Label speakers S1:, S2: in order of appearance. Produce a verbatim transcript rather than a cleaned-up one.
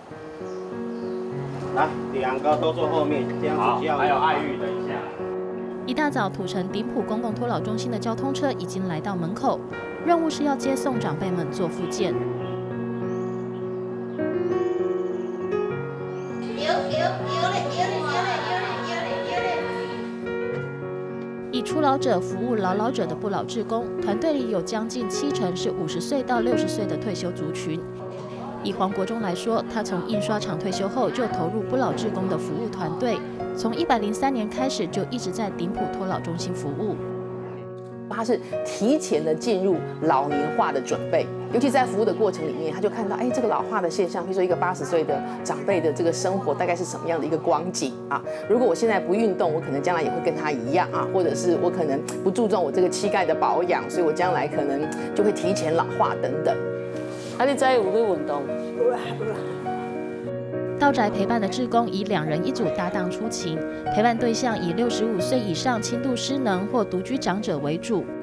S1: 来，两个都坐后面，这样子比较。
S2: 还有爱玉，等一下。
S3: 一大早，土城顶埔公共托老中心的交通车已经来到门口，任务是要接送长辈们做复健。以初老者服务老老者的不老志工团队里有将近七成是五十岁到六十岁的退休族群。以黄国忠来说，他从印刷厂退休后就投入不老志工的服务团队，从一百零三年开始就一直在顶埔托老中心服务。
S4: 他是提前的进入老年化的准备，尤其在服务的过程里面，他就看到，哎，这个老化的现象，比如说一个八十岁的长辈的这个生活大概是什么样的一个光景啊？如果我现在不运动，我可能将来也会跟他一样啊，或者是我可能不注重我这个膝盖的保养，所以我将来可能就会提前老化等等。
S5: 啊，你在有在运动？
S3: 到宅陪伴的志工以两人一组搭档出勤，陪伴对象以六十五岁以上轻度失能或独居长者为主。